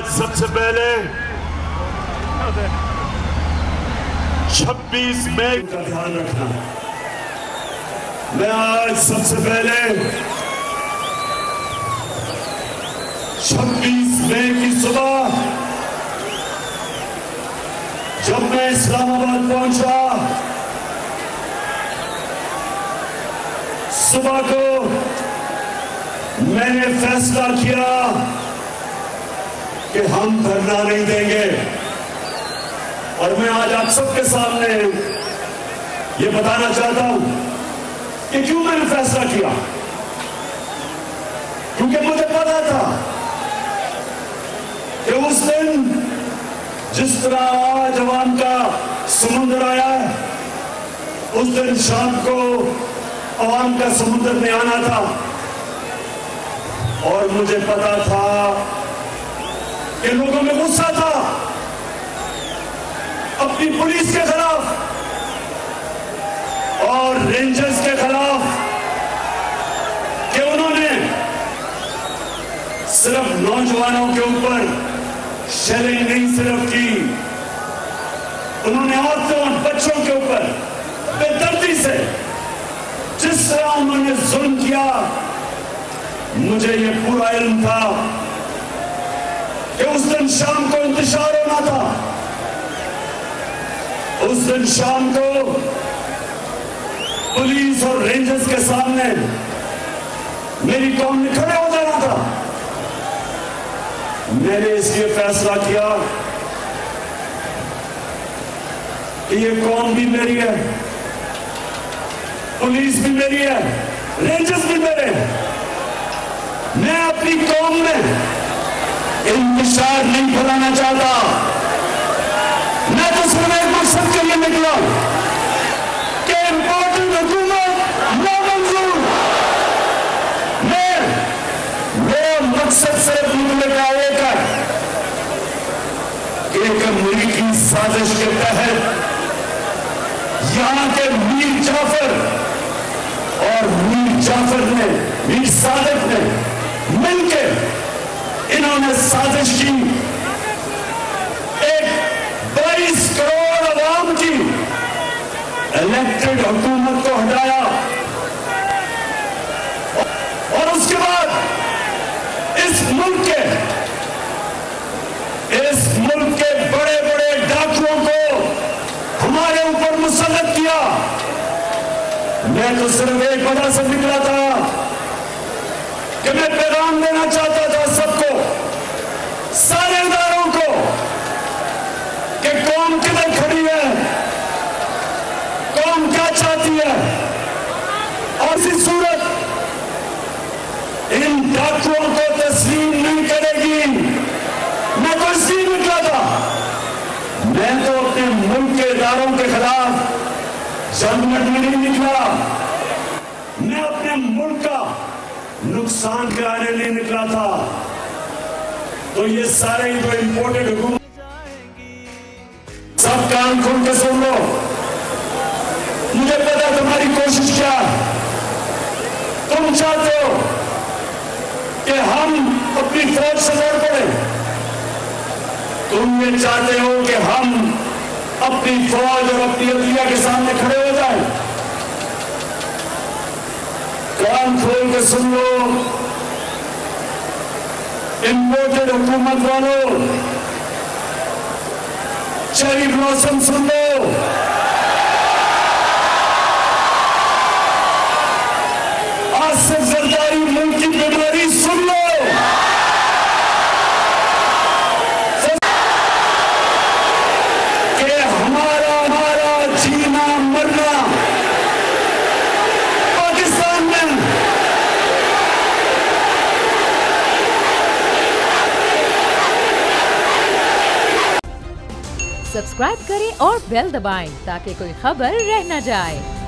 आज सबसे पहले 26 मई का ध्यान रखना। मैं आज सबसे पहले 26 मई की सुबह जब मैं इस्लामाबाद पहुंचा, सुबह को मैंने फैसला किया कि हम धरना नहीं देंगे। और मैं आज आप सबके सामने ये बताना चाहता हूं कि क्यों मैंने फैसला किया। क्योंकि मुझे पता था कि उस दिन जिस तरह आज अवाम का समुद्र आया है, उस दिन शाम को अवाम का समुद्र में आना था। और मुझे पता था कि लोगों में गुस्सा था अपनी पुलिस के खिलाफ और रेंजर्स के खिलाफ कि उन्होंने सिर्फ नौजवानों के ऊपर शेलिंग नहीं सिर्फ की, उन्होंने औरतों और बच्चों के ऊपर बेदर्दी से जिस तरह उन्होंने जुल्म किया, मुझे ये पूरा इल्म था कि उस दिन शाम को इंतशार होना था। उस दिन शाम को पुलिस और रेंजर्स के सामने मेरी कौम ने खड़े हो जाना था। मैंने इसलिए फैसला किया कि ये कौम भी मेरी है, पुलिस भी मेरी है, रेंजर्स भी मेरे हैं। मैं अपनी कौम में इंतशार नहीं फैलाना चाहता। मैं तो सिर्फ एक मकसद के लिए निकला कि इम्पोर्टेंट हुकूमत नामंजूर। मैं वो मकसद सिर्फ निकलेगा एक अमरीकी साजिश के तहत यहां के मीर जाफर और मीर सादिक ने मिलकर इन्होंने साजिश की, एक 22 करोड़ अवाम की इलेक्टेड हुकूमत को हटाया। और उसके बाद इस मुल्क के बड़े बड़े डाकुओं को हमारे ऊपर मुसल्लत किया। मैं तो सिर्फ एक वजह से निकला था कि मैं पैगाम देना चाहता था सबको, सारे इदारों को, कि कौम किधर खड़ी है, कौम क्या चाहती है। और इसी सूरत इन डाकुओं को तस्लीम नहीं करेगी। मैं तो इसलिए निकला था, मैं तो अपने मुल्क के इदारों के खिलाफ जंग लड़ने नहीं निकला, मैं अपने मुल्क का नुकसान कराने नहीं निकला था। तो ये सारे ही जो इंपोर्टेड हुकूमत, सब कान खोल के सुन लो। मुझे पता तुम्हारी कोशिश क्या, तुम चाहते हो कि हम अपनी फौज से लड़ पड़े, तुम ये चाहते हो कि हम अपनी फौज और अपनी अदलिया के सामने खड़े हो जाएं। कान खोल के सुन लो इंपोर्टेड हुकूमत वालों, चेरी ब्लॉसम सुन लो, आसिफ जरदारी मुल्क की बीमारी सुन लो। कि हमारा जीना मरना पाकिस्तान में। सब्सक्राइब करें और बेल दबाएं ताकि कोई खबर रह न जाए।